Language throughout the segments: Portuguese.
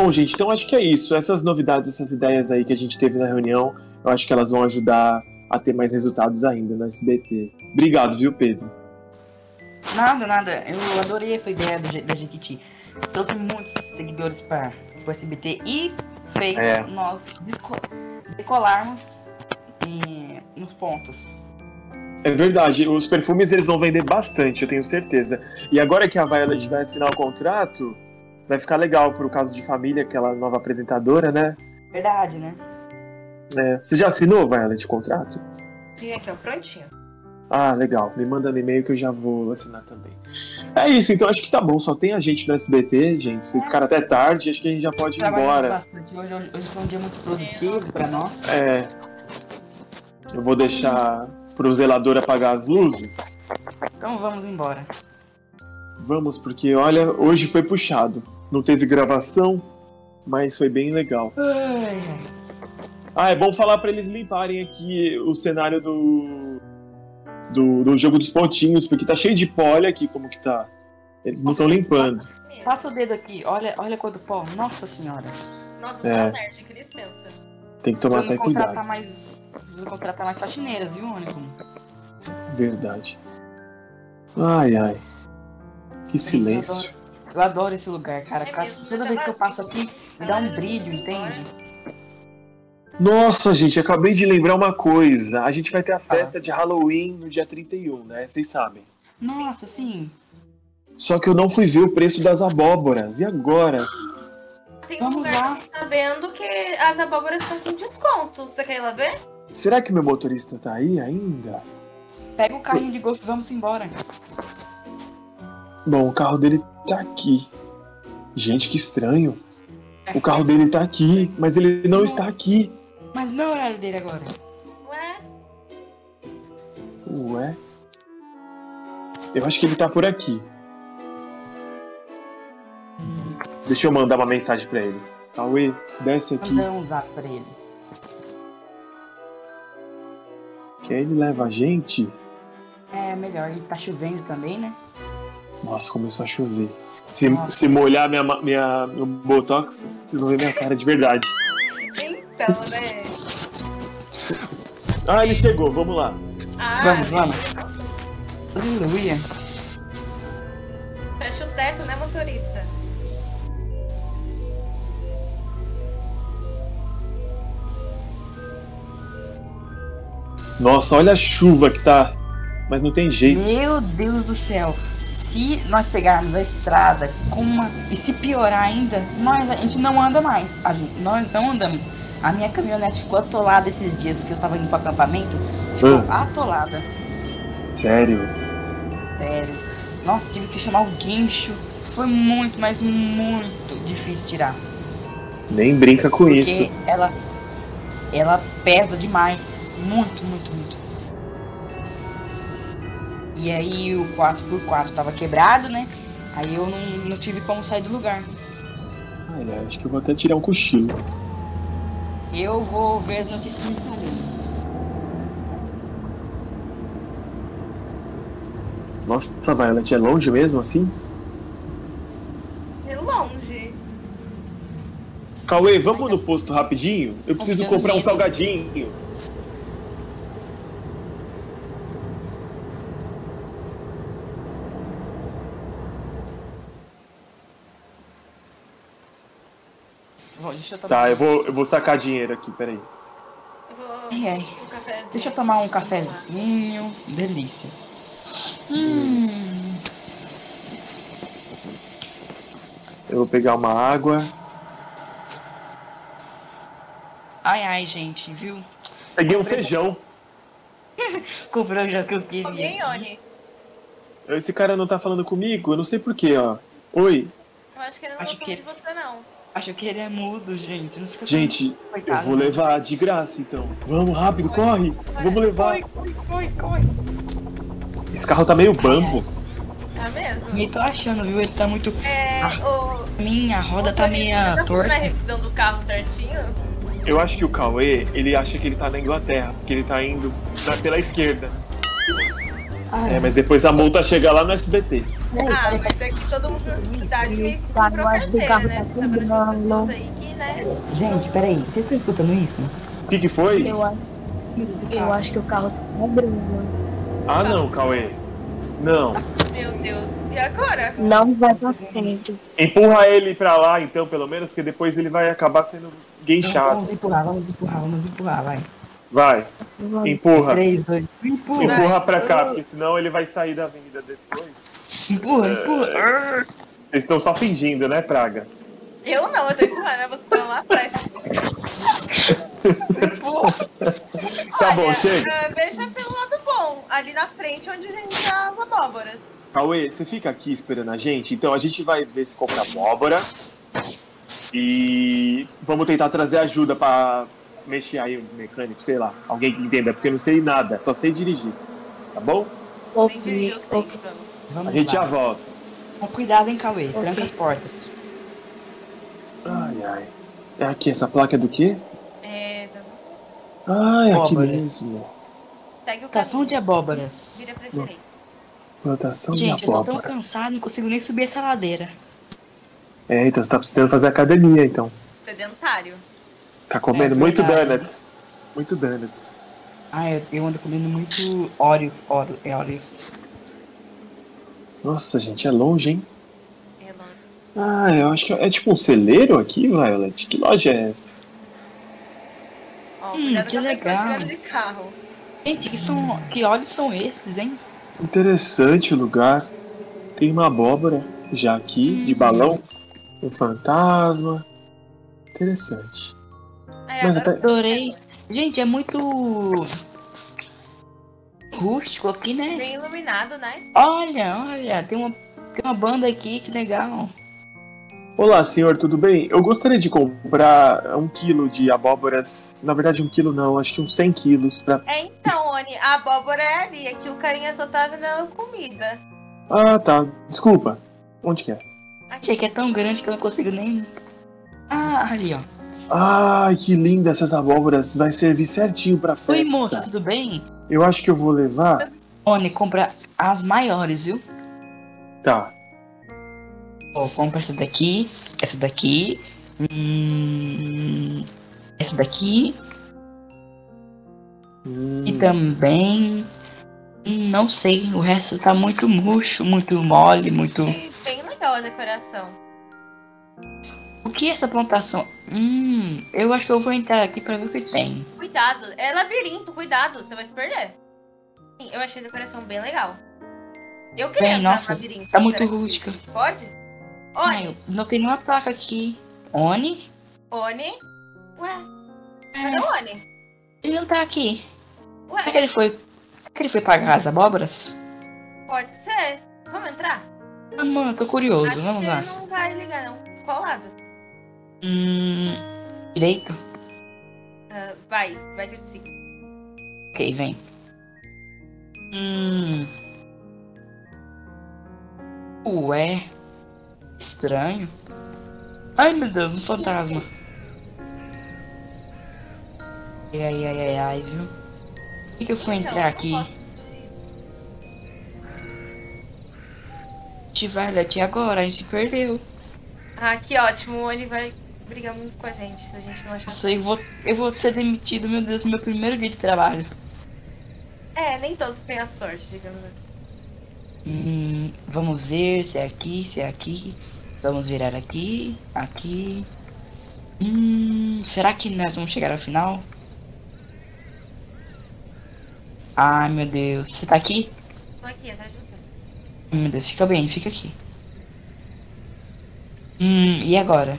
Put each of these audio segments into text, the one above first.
Bom, gente, então acho que é isso. Essas novidades, essas ideias aí que a gente teve na reunião, eu acho que elas vão ajudar a ter mais resultados ainda no SBT. Obrigado, viu, Pedro? Nada. Eu adorei essa ideia da Jequiti. Trouxe muitos seguidores para o SBT e fez nós decolarmos nos pontos. É verdade, os perfumes eles vão vender bastante, eu tenho certeza. E agora que a Violet vai assinar o contrato, vai ficar legal pro Caso de Família, aquela nova apresentadora, né? Verdade, né? Você já assinou, Violet, o contrato? Sim, aqui, ó, prontinho. Ah, legal. Me manda no e-mail que eu já vou assinar também. É isso, então acho que tá bom. Só tem a gente no SBT, gente. Vocês ficaram até tarde, acho que a gente já pode ir embora. Bastante. Hoje foi um dia muito produtivo pra nós. Eu vou deixar pro zelador apagar as luzes. Então vamos embora. Vamos, porque olha, hoje foi puxado. Não teve gravação, mas foi bem legal. É bom falar pra eles limparem aqui o cenário do jogo dos pontinhos, porque tá cheio de pó, olha aqui como que tá. Eles não estão limpando. Passa o dedo aqui, olha quanto pó, nossa senhora. Nossa, eu sou nerd, que licença. Tem que tomar até cuidado. Preciso contratar mais faxineiras, viu, Ônibus? Verdade. Ai. Que silêncio. Eu adoro esse lugar, cara. Toda vez que eu passo aqui, me dá um brilho, entende? Nossa, gente, acabei de lembrar uma coisa. A gente vai ter a festa de Halloween no dia 31, né? Vocês sabem. Nossa, sim. Só que eu não fui ver o preço das abóboras. E agora? Tem um lugar que tá vendo que as abóboras estão com desconto. Você quer ir lá ver? Será que meu motorista tá aí ainda? Pega o carrinho de golfe e vamos embora. Bom, o carro dele tá aqui. Gente, que estranho. O carro dele tá aqui, mas ele não está aqui. Mas não é o horário dele agora. Ué? Eu acho que ele tá por aqui. Deixa eu mandar uma mensagem pra ele. Cauê, desce aqui. Manda um zap pra ele. Que ele leva a gente? É melhor, e tá chovendo também, né? Nossa, começou a chover. Se molhar meu botox, vocês vão ver minha cara de verdade. Então, né? Ele chegou, vamos lá. Vamos. Aleluia. Fecha o teto, né, motorista? Nossa, olha a chuva que tá. Mas não tem jeito. Meu Deus do céu. Se nós pegarmos a estrada e se piorar ainda, a gente não anda mais. Nós não andamos. A minha caminhonete ficou atolada esses dias que eu estava indo pro acampamento. Ficou atolada. Sério? Sério. Nossa, tive que chamar o guincho. Foi muito, mas muito difícil tirar. Nem brinca com isso. Ela pesa demais. Muito. E aí o 4x4 tava quebrado, né? Aí eu não tive como sair do lugar. Acho que eu vou até tirar um cochilo. Eu vou ver as notícias no Instagram. Nossa, Violet, é longe mesmo assim? É longe. Cauê, vamos no posto rapidinho? Eu preciso comprar um salgadinho. Tá, eu vou sacar dinheiro aqui, peraí. Deixa eu tomar um cafezinho. Delícia. Eu vou pegar uma água. Ai, gente, viu? Peguei um feijão. Comprou já que eu queria. Alguém, Oni? Esse cara não tá falando comigo, eu não sei porquê, ó. Oi. Eu acho que ele não gostou de você, não. Acho que ele é mudo, gente. Não fica gente, eu vou levar de graça, então. Vamos, rápido, corre. Vamos levar. Corre. Esse carro tá meio bambo. Tá mesmo? Eu tô achando, viu? Ele tá muito... Minha roda tá meio torta. Tá na revisão do carro certinho? Eu acho que o Cauê, ele acha que ele tá na Inglaterra, porque ele tá indo pela esquerda. Mas depois a multa chega lá no SBT. Ah, mas é que todo mundo nessa cidade meio que comprou carteira, né? Você sabe das pessoas aí que, né? Gente, peraí, vocês estão escutando isso? O que foi? Eu acho que o carro tá quebrando. Ah, não, Cauê. Não. Meu Deus. E agora? Não vai pra frente. Empurra ele pra lá, então, pelo menos, porque depois ele vai acabar sendo guinchado. Vamos empurrar, vai. Vai, empurra. 3, 2, empurra. Empurra pra cá, porque senão ele vai sair da avenida depois. Empurra. Vocês estão só fingindo, né, pragas? Eu não, eu tô empurrando, né? Vocês estão lá atrás. Tá bom, Olha, chega. Veja pelo lado bom, ali na frente onde vende as abóboras. Cauê, você fica aqui esperando a gente, então a gente vai ver se compra abóbora e vamos tentar trazer ajuda pra mexer aí o mecânico, sei lá, alguém que entenda, porque eu não sei nada, só sei dirigir, tá bom? Nem dirigir, eu sei, Vamos A gente lá. já volta. Com cuidado, hein, Cauê. Tranca as portas. Ai, ai. É aqui, essa placa é do quê? Tá. É aqui Abóbora. mesmo. Segue o Plantação caminho. de abóboras. Vira pra direita. Plantação de Gente, eu tô tão abóbora. cansado, não consigo nem subir essa ladeira. Então você tá precisando fazer academia, então. Sedentário. Tá comendo É muito verdade. donuts. Muito donuts. Eu ando comendo muito Oreos. Nossa, gente, é longe, hein? É longe. Eu acho que é tipo um celeiro aqui, Violet. Que loja é essa? Ó, cuidado que com a pessoa legal. chegando de carro. Gente, que olhos são esses, hein? Interessante o lugar. Tem uma abóbora já aqui, de balão. Um fantasma. Interessante. Mas Agora Adorei. Gente, é muito rústico aqui, né? bem iluminado, né? Olha, tem uma banda aqui, que legal. Olá, senhor, tudo bem? Eu gostaria de comprar 1 quilo de abóboras. Na verdade, 1 quilo não, acho que uns 100 quilos pra... Então, Oni, a abóbora é ali. Aqui o carinha só tá vendendo comida. Ah, tá. Desculpa. Onde que é? Achei que é tão grande que eu não consigo nem... Ali, ó. Ai, que linda essas abóboras. Vai servir certinho pra festa. Oi, moça, tudo bem? Eu acho que eu vou levar... Oni, compra as maiores, viu? Tá. Ó, compra essa daqui, essa daqui, essa daqui e também, não sei, o resto tá muito murcho, muito mole, muito... E bem legal a decoração. O que é essa plantação? Eu acho que eu vou entrar aqui pra ver o que tem. Cuidado, é labirinto, cuidado, você vai se perder. Sim, eu achei a decoração bem legal. Eu queria Bem, entrar nossa, no labirinto. tá muito será que rústica. Pode? Oni, Não tem nenhuma placa aqui. Oni? Oni. Ué, cadê o Oni? Ele não tá aqui. Ué, Será que ele foi pagar as abóboras? pode ser. Vamos entrar? Mano, tô curioso, Acho vamos que lá. ele não vai ligar, não. Qual lado? Direito? Vai que eu te sigo. Ok, vem. Ué. Estranho. Ai, meu Deus, um fantasma. Ai, viu? Por que eu fui entrar aqui? Violet, e agora? A gente se perdeu. Ah, que ótimo. O Oni vai brigar muito com a gente se a gente não achar. Nossa, eu vou ser demitido, meu Deus, no meu primeiro dia de trabalho. É, nem todos têm a sorte, digamos assim. Vamos ver se é aqui, se é aqui. Vamos virar aqui, aqui. Será que nós vamos chegar ao final? Ai, meu Deus. Você tá aqui? Tô aqui, atrás de você. Meu Deus, fica bem, fica aqui. E agora?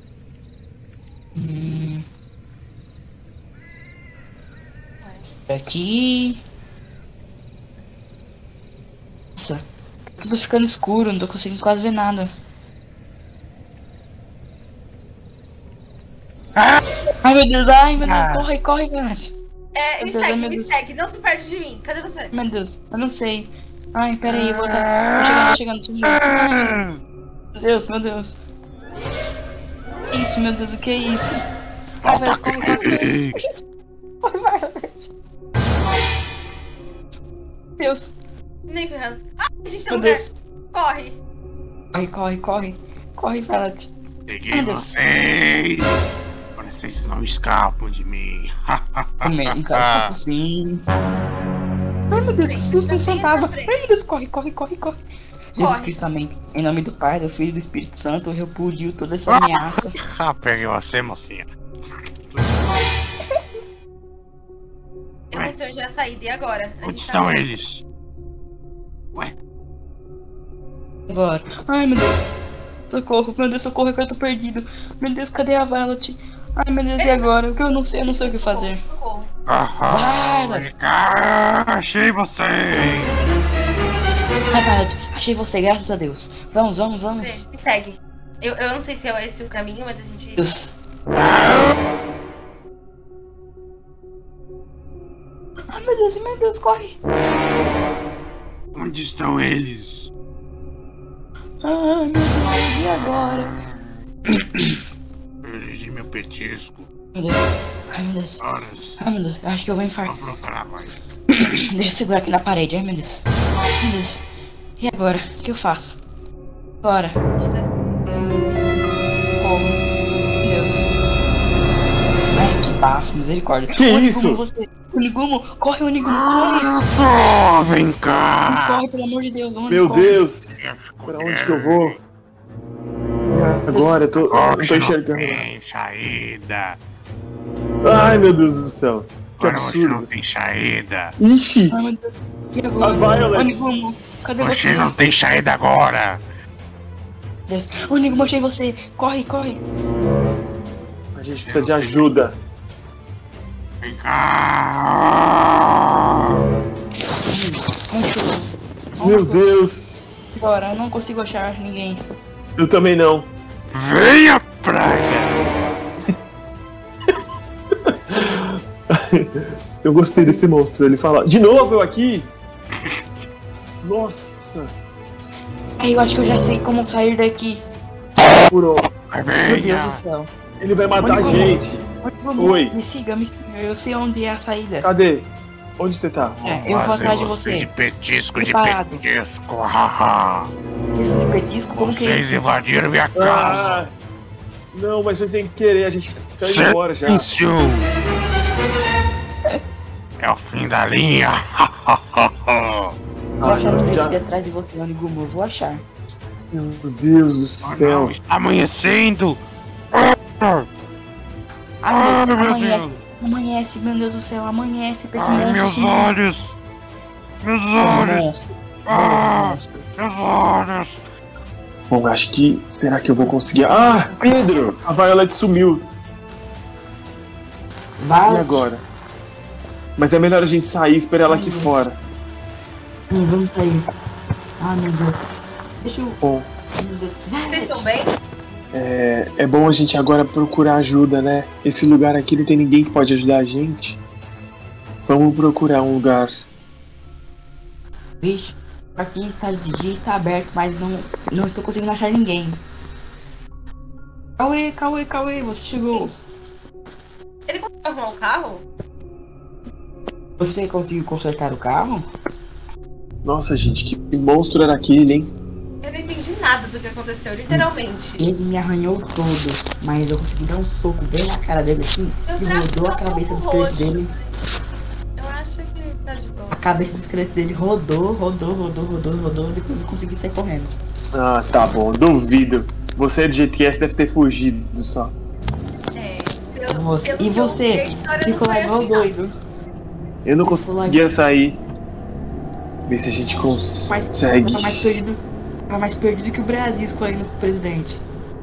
Aqui. Nossa, tá tudo ficando escuro, não tô conseguindo quase ver nada. Ai meu Deus, corre, Nath. Me Meu Deus, segue, meu me Deus. segue. Não se perde de mim. Cadê você? Meu Deus, eu não sei. Ai, peraí, eu vou tá. Tô chegando. Ai, meu Deus. Que isso, meu Deus, o que é isso? Ai, velho, corre, vai. Deus. Nem ferrando. Ah, a gente tem Meu lugar. Deus. Corre. Corre, Violet. Peguei Meu Deus. vocês! Agora vocês não escapam de mim. Amém, cara, sim. Ai, meu Deus, que susto, um fantasma. Ai, meu Deus, corre. Jesus Cristo, amém. Em nome do Pai, do Filho e do Espírito Santo, eu repudio toda essa ameaça. Peguei você, mocinha. Eu não sei onde é a saída. E agora? A Onde gente estão tá... eles? Ué, Agora. Ai, meu Deus. Socorro, meu Deus, socorro, eu tô perdido. Meu Deus, cadê a Violet? Ai, meu Deus, e agora? Eu não sei o que fazer. Socorro. Vai, achei você! Ai, Violet, achei você, graças a Deus. Vamos. Você, me segue. Eu não sei se é esse o caminho, mas a gente... Deus. Ai, meu Deus, corre. Onde estão eles? Ai, meu Deus, e agora? Perdi meu petisco. Meu Deus. Ai, meu Deus. Horas. Ai, meu Deus, eu acho que eu vou Vou infartar. procurar mais. Deixa eu segurar aqui na parede, ai, meu Deus. Meu Deus. E agora? O que eu faço? Bora. Corro. Meu Deus. Ai, que bafo, misericórdia. Que isso? Você. Unigumo, corre, Unigumo, corre. Olha só, vem cá! Corre, pelo amor de Deus. Meu corre. Deus! Pra onde que eu vou? Agora, eu não tô enxergando. Não tem saída. Ai, meu Deus do céu. Que Agora você não absurdo. tem saída. Ixi! Ai, meu Deus. E agora? A Violet. Unigumo, cadê Você você? não tem saída agora. Deus. Unigumo, achei você. Corre. A gente precisa de ajuda. Vem cá. Meu Deus! Bora, eu não consigo achar ninguém. Eu também não. Venha, praga. Eu gostei desse monstro. Ele fala: de novo eu aqui? Nossa! Ai, eu acho que eu já sei como sair daqui. Furou. Meu Deus Venha. do céu. Ele vai matar a Onde gente. Oi. Me siga, eu sei onde é a saída. Cadê? Onde você tá? Eu vou atrás de Fazer você. de petisco, Preparado. de petisco. Haha. Isso de petisco, como que é Vocês isso? invadiram minha casa. Ah, não, mas foi sem querer. A gente tá indo embora já. Silêncio. É o fim da linha. Vou achar um já- jeito de atrás de você, Onigumo, eu vou achar. Meu Deus do Oh, céu. não, está amanhecendo. Ai, meu Deus, Deus. amanhece, meu Deus do céu, amanhece pra esse Ai, monstro, meus esse olhos. Meus olhos. monstro. Ah, meus olhos. Bom, acho que. Será que eu vou conseguir? Ah, Pedro! A Violet sumiu. E Vai, agora? Mas é melhor a gente sair e esperar ela aqui fora. vamos sair. Ah, meu Deus. Deixa eu... Bom, Meu Deus. Vocês estão bem? é bom a gente agora procurar ajuda, né? Esse lugar aqui não tem ninguém que pode ajudar a gente. Vamos procurar um lugar. Vixe, aqui está de dia, está aberto, mas não estou conseguindo achar ninguém. Cauê, você chegou. Ele conseguiu arrumar o carro? Você conseguiu consertar o carro? Nossa, gente, que monstro era aquele, hein? Eu não entendi nada do que aconteceu, literalmente. Ele me arranhou todo, mas eu consegui dar um soco bem na cara dele assim, Meu que braço rodou a tá um cabeça do pouco esqueleto roxo. dele. Eu acho que tá de boa. A cabeça do esqueleto dele rodou, depois eu consegui sair correndo. Ah, tá bom, duvido. Você, do jeito que é, você deve ter fugido só. É. E você? Ficou lá igual doido. Eu não conseguia sair. Ver se a gente consegue. Tava mais perdido que o Brasil escolhendo o presidente.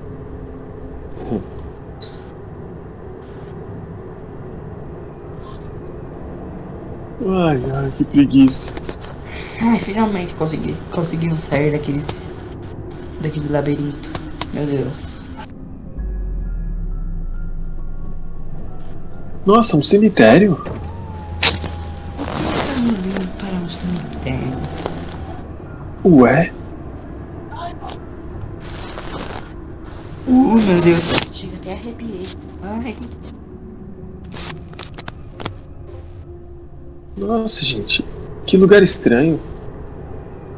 Ai, que preguiça. Ai, finalmente conseguimos sair daquele labirinto. Meu Deus. Nossa, um cemitério? Vamos indo para um cemitério. Ué? Meu Deus. Chega até arrepiei. Ai. Nossa, gente. Que lugar estranho.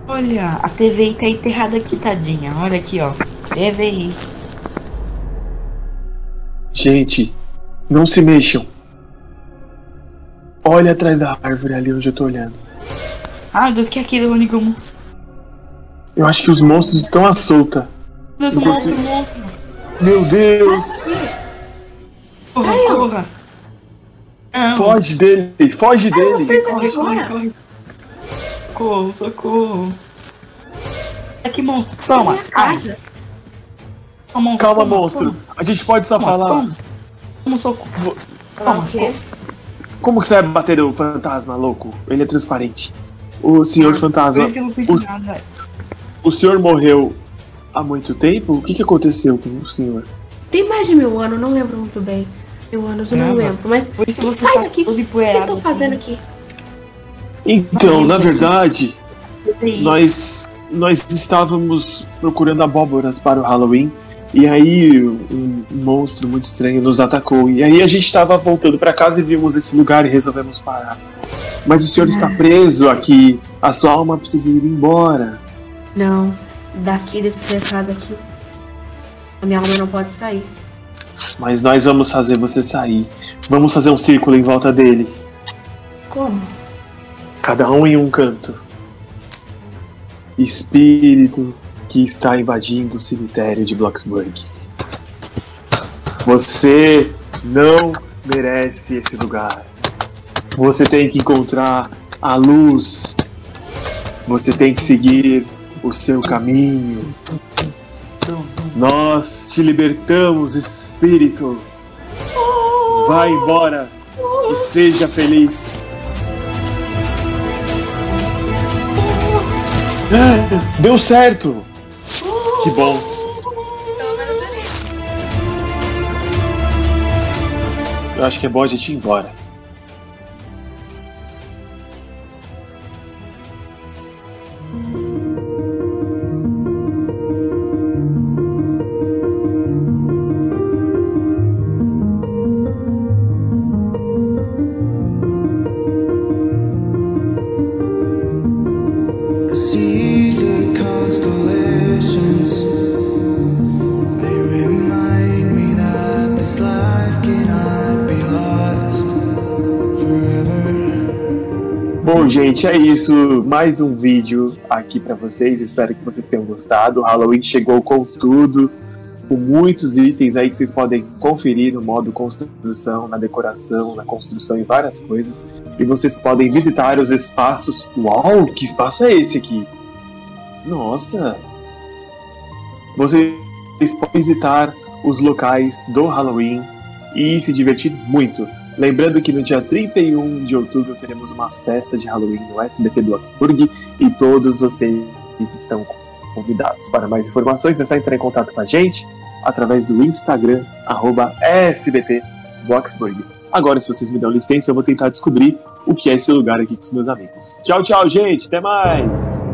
Olha, a TVI tá enterrada aqui, tadinha. Olha aqui, ó. TVI. Gente, não se mexam. Olha atrás da árvore ali onde eu tô olhando. Ai, Deus, que é aquilo, Onigomo? Eu acho que os monstros estão à solta. Deus, Enquanto- monstro. Meu Deus! Corra, corra. Não. Foge dele! Foge dele! Vocês Corre, aqui corre, agora? corre. Socorro, socorro. Aqui, monstro. Toma. Minha casa. Toma, monstro. Calma, toma, monstro. Toma, A gente pode só toma, falar. Toma, toma socorro. Falar o quê? Como que você vai bater o fantasma, louco? Ele é transparente. O senhor fantasma, Eu não fiz nada. o senhor morreu há muito tempo? O que que aconteceu com o senhor? Tem mais de 1000 anos, não lembro muito bem. 1000 anos, eu não Caramba. lembro. Mas Por isso você sai tá daqui. O todo que empoeirado, vocês estão fazendo assim. aqui? Então, na verdade, TVI. nós estávamos procurando abóboras para o Halloween. E aí um monstro muito estranho nos atacou. E aí a gente estava voltando para casa e vimos esse lugar e resolvemos parar. Mas o senhor está preso aqui. A sua alma precisa ir embora. Não, daqui desse cercado aqui. A minha alma não pode sair. Mas nós vamos fazer você sair. Vamos fazer um círculo em volta dele. Como? Cada um em um canto. Espírito que está invadindo o cemitério de Bloxburg. Você não merece esse lugar. Você tem que encontrar a luz. Você tem que seguir o seu caminho. Nós te libertamos, espírito. Vá embora e seja feliz. Deu certo! Que bom. Pelo menos beleza. Eu acho que é bom a gente ir embora. I see the constellations. They remind me that this life cannot be lost forever. Bom, gente, é isso. Mais um vídeo aqui pra vocês. Espero que vocês tenham gostado. O Halloween chegou com tudo, com muitos itens aí que vocês podem conferir no modo construção, na decoração, na construção e várias coisas. E vocês podem visitar os espaços. Uau, que espaço é esse aqui? Nossa! Vocês podem visitar os locais do Halloween e se divertir muito. Lembrando que no dia 31 de outubro teremos uma festa de Halloween no SBT Bloxburg e todos vocês estão convidados. Para mais informações é só entrar em contato com a gente através do Instagram, @SBT Bloxburg. Agora, se vocês me dão licença, eu vou tentar descobrir o que é esse lugar aqui com os meus amigos. Tchau, tchau, gente! Até mais!